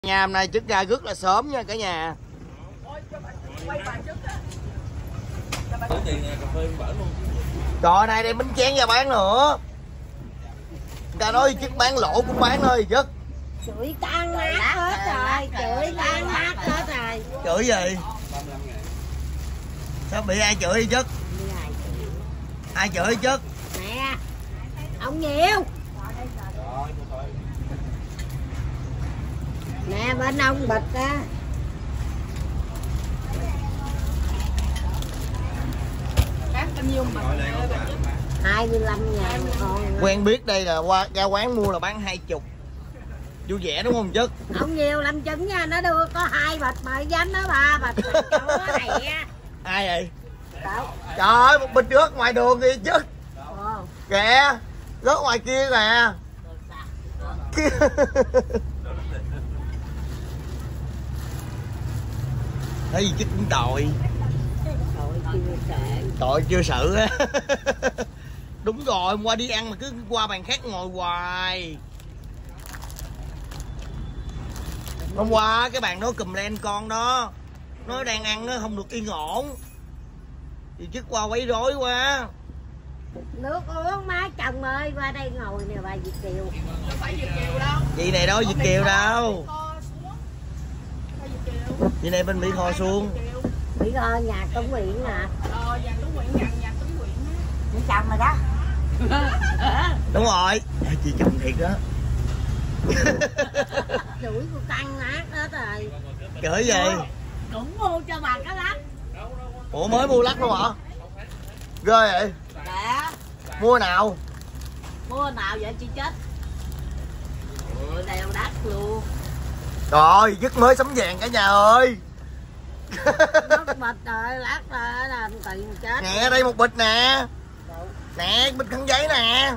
Nhà hôm nay chức ra rất là sớm nha cả nhà. Trời này đem bánh chén ra bán nữa. Người ta nói chức bán lỗ cũng bán thôi chứ. Chửi tan nát hết rồi, chửi tan nát hết rồi. Chửi gì? Sao bị ai chửi chứ? Ai chửi chứ? Nè, ông nhiều. Nè bên ông bịch á. 25.000 con. Quen biết đây là ra quán mua là bán 20. Vui vẻ đúng không chứ? Ông nhiều làm chứng nha, nó đưa có 2 bịch mà danh đó 3 bịch. Này. Ai vậy? Đâu? Trời ơi, một bịch rớt ngoài đường đi chứ. Kìa, rớt ngoài kia nè. Thấy gì chứ cũng tội. Tội chưa sự á. Đúng rồi, hôm qua đi ăn mà cứ qua bàn khác ngồi hoài. Hôm qua cái bàn đó cùm len con đó, nó đang ăn nó không được yên ổn thì chứ qua quấy rối quá. Nước uống má chồng ơi, qua đây ngồi nè bà Việt Kiều. Đâu phải Việt Kiều đâu. Chị này đâu Việt Kiều đâu. Chị này bên Mỹ Tho xuống. Mỹ Tho nhà Tuấn Nguyễn nè. Nhà Tuấn Nguyễn, nhà Tuấn Nguyễn á. Chị chồng rồi đó. Đúng rồi. Chị chồng thiệt đó. Chửi cô tăng nát hết rồi. Chửi gì? Cũng mua cho bà cái lắc. Ủa mới mua lắc luôn hả? Ghê vậy? Dạ. Mua nào? Mua nào vậy chị chết? Đeo đắt luôn. Rồi dứt mới sắm vàng cả nhà ơi. Nó bịch rồi lát ra làm tiền chết. Nè đây một bịch nè. Nè bịch khăn giấy nè.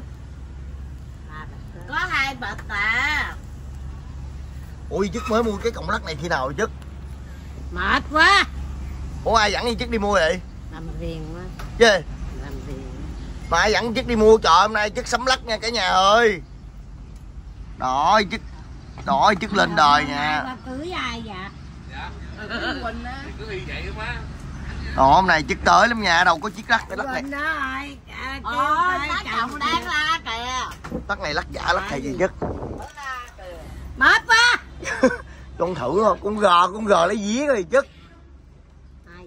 Có 2 bịch à. Ui dứt mới mua cái cọng lắc này khi nào rồi dứt? Mệt quá. Ủa ai dẫn đi dứt đi mua vậy? Làm phiền quá. Chứ Làm phiền. mà ai dẫn dứt đi mua, trời hôm nay dứt sắm lắc nha cả nhà ơi. Đó dứt lên đời nha. Bà cưới ai vậy? Dạ. Quỳnh á. Cứ y vậy má. Đó hôm nay dứt tới lắm nha, đâu có chiếc lắc cái lắc này. Quỳnh đó rồi. Má chồng đang la kìa. Lắc này lắc giả lắc thầy gì dứt. Mệt quá. Con thử không? Con gờ lấy día rồi dứt. Ai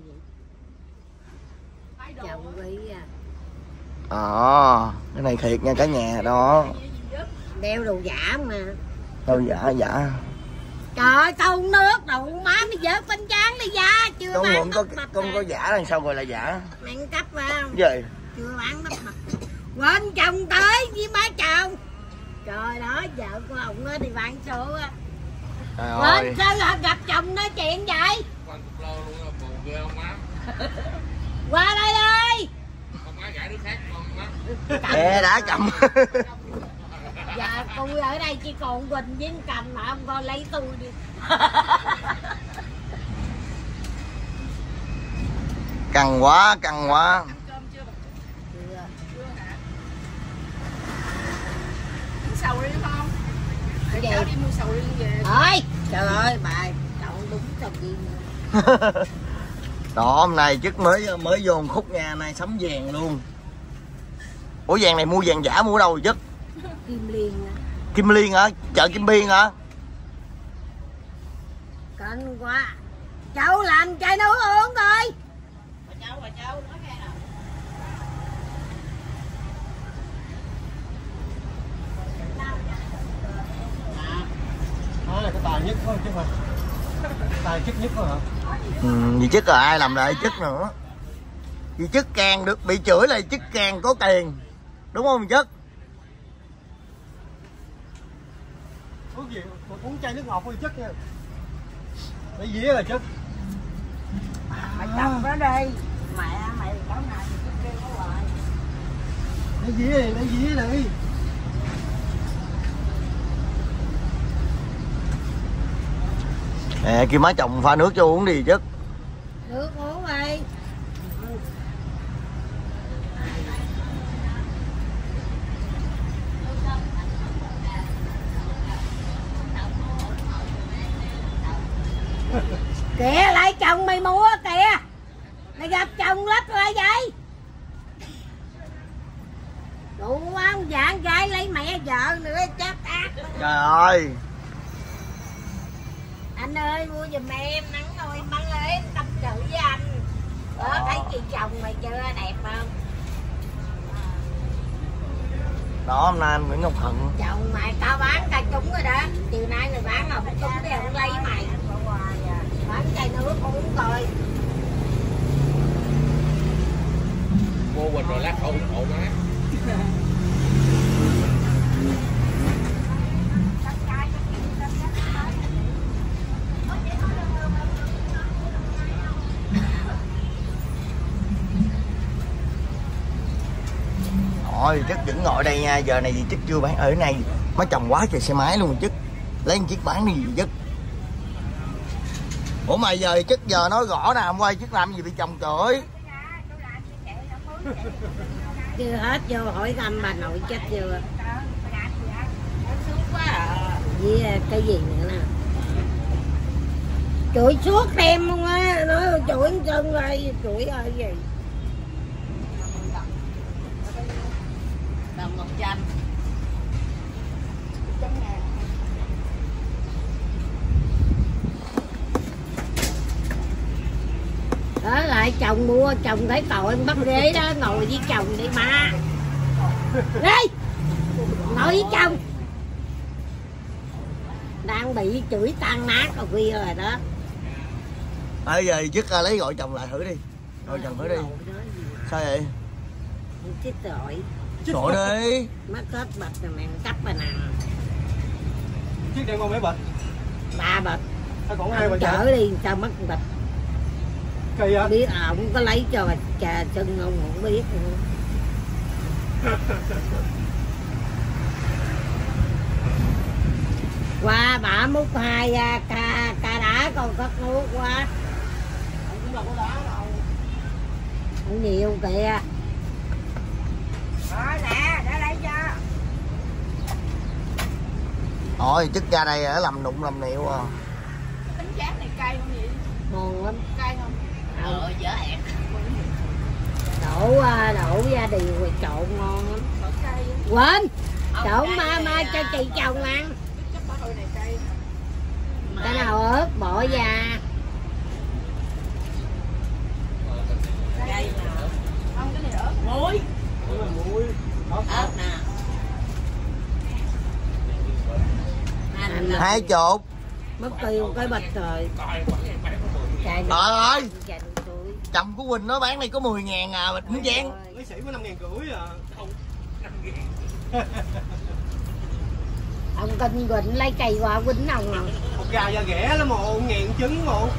vậy? Chồng quý à. Cái này thiệt nha cả nhà đó. Đeo đồ giả mà. Đâu giả. Trời ơi, không nước đâu má mới vớt bánh tráng đi ra. Chưa Con bán mượn đất con có giả là sao gọi là giả? nặng cấp vào. Gì? Chưa bán đất mặt. Quên chồng tới với má chồng. Trời đó, vợ của ông á thì bán số á. Quên sao gặp chồng nói chuyện vậy? Qua đây đi. Nè đã cầm. Dạ tôi ở đây chỉ còn Quỳnh với cầm mà ông coi lấy tôi đi. Căng quá. Sầu riêng không? Cái gì? Cháu đi mua sầu riêng về. Ơi, trời ơi bà chọn đúng sầu riêng. Đó hôm nay chức mới vô một khúc nhà này sắm vàng luôn. Ủa vàng này mua vàng giả mua ở đâu rồi chứ? Kim Liên á. Kim Liên hả? Chợ Kim Biên hả? Cẩn quá. Cháu làm chai nấu uống thôi. Bà cháu nói nghe nào. Đó là cái tài nhất thôi chứ mà. Tài chức nhất thôi hả? Vì chức là ai làm lại chức nữa. Vì chức càng được bị chửi là chức càng có tiền. Đúng không chức? Uống gì? Uống chai nước ngọt thôi chất nha. Lấy dĩa là chất. Mày chồng nó đi. Mày cháu này kêu nó hoài. Lấy dĩa đi. Nè kêu má chồng pha nước cho uống đi chứ. Nước uống đi. Kìa lại chồng mày mua kìa. Mày gặp chồng lít rồi vậy. Đủ quá ông dạng gái lấy mẹ vợ nữa chắc ác. Trời ơi. Anh ơi mua giùm em nắng nôi băng em tâm sự với anh. Đó thấy chị chồng mày chưa đẹp không? Đó hôm nay anh Nguyễn Ngọc Hận. Chồng mày tao bán cây trúng rồi đó. Chiều nay mày bán là một trúng thì không lấy mày. Bán chai nước uống coi. Mua Quỳnh rồi lát khổ ủng hộ nó. Rồi chất vẫn ngồi đây nha, giờ này gì chất chưa bán ở này má chồng quá trời xe máy luôn chất, lấy một chiếc bán đi gì chất. Ủa mà giờ chất giờ nói rõ nè, hôm qua chất làm gì bị chồng chửi. Chưa hết vô hỏi thăm bà nội chết chưa. Với cái gì nữa nè. Chửi suốt em luôn á, nói chửi chân rồi, chửi ơi gì. Đồng 100. Đó lại chồng mua, chồng thấy tội bắt ghế đó, ngồi với chồng đi mà. Đi ngồi với chồng. Đang bị chửi tan nát rồi khuya rồi đó. Bây giờ chất lấy gọi chồng lại thử đi, gọi chồng thử đi. Sao vậy? Chết tội. Gọi đi. Mất hết bịch rồi mày cắp rồi nè. Chiếc đem con mấy bịch? 3 bịch. Còn 2 bịch chở đi sao mất bịch. Kỳ á? Biết ổng có lấy cho trà chân không biết nữa. Qua bả múc 2 ca đá còn cất nước quá. Cũng đâu có đá đâu. Không nhiều kìa. Đó nè, để lấy cho. Thôi chất ra đây ở làm nụng làm nịu à. Bánh tráng này cay không vậy? Ngon lắm. Cay không? Dở ẹt. Đổ gia đình rồi trộn ngon lắm. Quên trộn ma cho chị chồng ăn. Cái nào ớt bỏ ra. Không, cái này ớt muối. Muối. Ớt nè. 20. Mất tiêu cái bịch rồi. Trời ơi. Chồng của Quỳnh nó bán này có 10.000 à, bịch bánh tráng. Lấy xỉ có 5.500 à. Không, 5.000. Ông Kinh Quỳnh lấy cây qua quýnh ông à. Một gà da ghẻ lắm, 1.000 trứng một.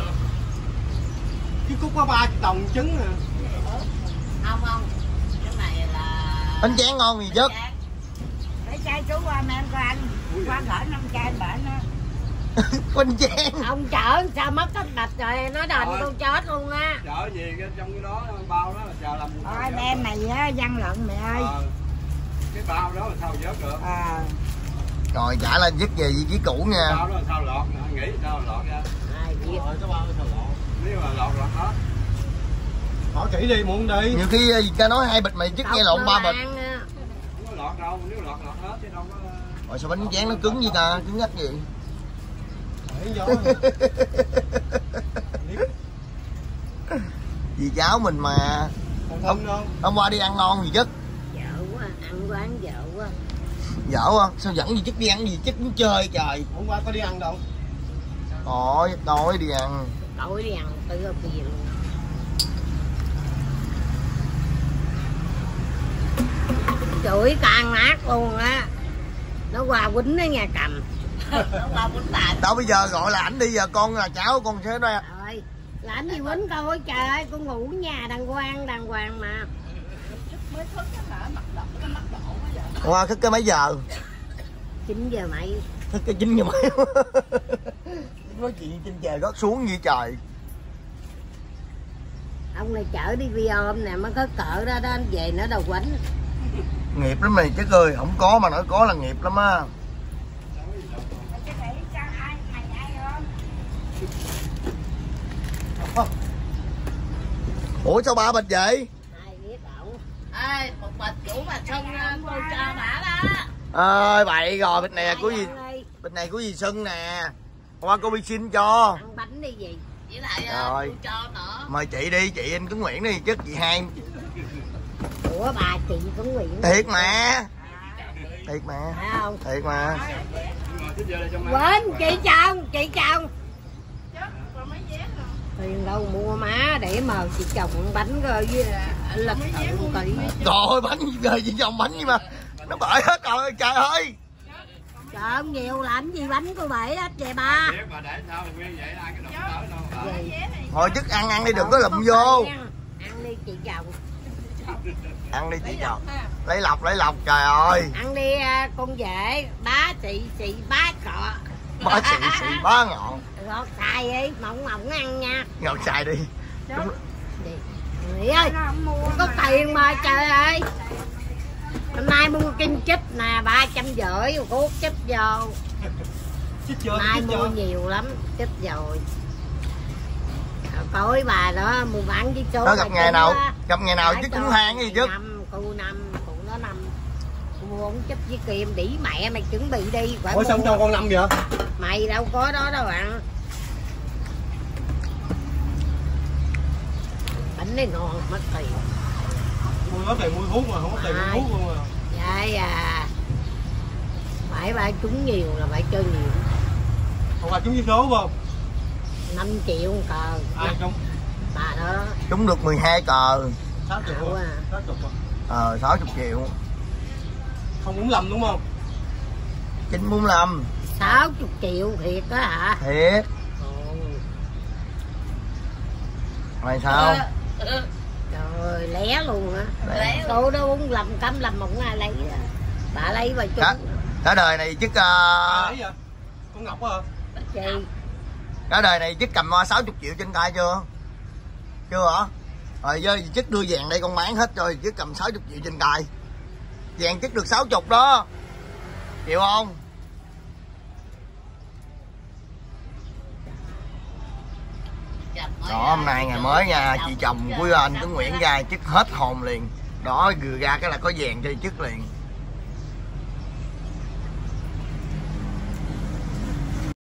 Chứ cút có 30 đồng trứng à. Không, cái này là Bánh tráng ngon gì chất. lấy chai chú qua mẹ cho anh. Qua gửi 5 chai bển á. Bánh tráng. Ông chở sao mất hết bịch rồi, nó đền con chết luôn á. Chở gì trong cái đó, bao đó là chờ làm. Thôi đem mày á, văn lận mẹ ơi. Cái bao đó là sao vớt được. Rồi trả lên dứt về vị trí cũ nha. Bao đó là sao lọt, nghĩ sao lọt ra. Rồi cái bao sao lọt. Nếu mà lọt hết. Hỏi kỹ đi, muộn đi. Nhiều khi gì ta nói 2 bịch mày dứt nghe lộn 3 bịch. Không có lọt đâu, nếu lọt hết chứ đâu có. Rồi sao bánh tráng nó cứng gì ta, cứng ngắt gì. Dì cháu mình mà. Hôm qua đi ăn ngon gì chất. Dở quá, ăn quán dở quá. Dở quá, sao dẫn gì chất đi ăn gì chất muốn chơi trời. Hôm qua có đi ăn đâu. Tối đi ăn. Tối đi ăn tới ở bia luôn. Chửi tan nát luôn á. Nó qua quýnh ở nhà cầm. Đâu bây giờ gọi là ảnh đi, giờ con là cháu con sẽ đây. Rồi là ảnh đi quýnh coi, trời ơi con ngủ nhà đàng hoàng mà. Mới thức hả, mặt đỏ, cái mắt đỏ quá vậy. Qua thức cái mấy giờ? 9 giờ mấy. Thức cái 9 giờ mấy. Nói chuyện trên trời rót xuống như trời. Ông này chở đi vi ôm nè, mới có cỡ đó đó, anh về nó đầu quánh. Nghiệp lắm mày chứ ơi, không có mà nói có là nghiệp lắm á. Cái này cho ai, mày ai không? Ủa sao 3 bịch vậy? Ai biết cậu. Ê, một bịch của bà Xuân tôi cho bà đó. Ơi bậy rồi, bịch này của gì? Bịch này của gì Xuân nè. Qua cô đi xin cho. Ăn bánh đi gì? Với lại rồi. tôi cho nữa. Mời chị đi, chị anh Tuấn Nguyễn đi chứ chị hai. Ủa bà chị Tuấn Nguyễn. Thiệt mà. Thiệt mà. Phải không? Thiệt mà. Quên, chị chồng. Tiền đâu mua má để mà chị chồng ăn bánh rồi với lịch sự một tí. Rồi bánh rồi chị chồng bánh nhưng mà nó bể hết rồi trời ơi. Trời ơi, nhiều làm gì bánh cô bể hết vậy ba. Thôi chứ ăn đi đừng có lụm vô. Ăn đi chị chồng. Ăn đi chị chồng. Lấy lọc trời ơi. Ăn đi con dễ, bá chị bá cọ. Bá chị bá ngọn. Ngọt xài đi, mỏng ăn nha. Ngọt xài đi. Đúng. Nghĩ ơi, có tiền mà trời ơi. Hôm nay mua kim chích nè, 350 một cuốc chích vô. Nay mua nhiều lắm, chích rồi. Coi bà đó mua bán với số. Nó gặp ngày nào chứ cũng hang gì chứ. Cô nó 5. Mua 4 chích với kim đĩ mẹ mày chuẩn bị đi. Ủa sao cho con 5 vậy? Mày đâu có đó đâu bạn. Bánh này ngon mất tiền. Mua có tiền mua thuốc mà không có tiền mua thuốc luôn mà. Vậy phải ba trúng nhiều là phải chơi nhiều. Không phải trúng với số không? 5 triệu một cờ. Ai trúng? Bà đó. Trúng được 12 cờ. 6 triệu à? 60 à? 60 triệu. Không 45 đúng không? 945. 60 triệu thiệt đó hả? Thiệt. Mày sao? Trời ơi, lé luôn á. Tôi đó 45 cắm làm một ai lấy đó. Bà lấy bà trúng. Cả đời này chứ Lấy vậy? Con Ngọc hả? Chị. Cả đời này chứ cầm 60 triệu trên tay chưa? Chưa hả? Rồi giờ chức đưa vàng đây con bán hết rồi chứ cầm 60 triệu trên tay. Vàng chức được 60 đó. Chịu không? Đó hôm nay ngày mới nha, chị chồng của anh Tuấn Nguyễn ra chức hết hồn liền. Đó vừa ra cái là có vàng cho chức liền.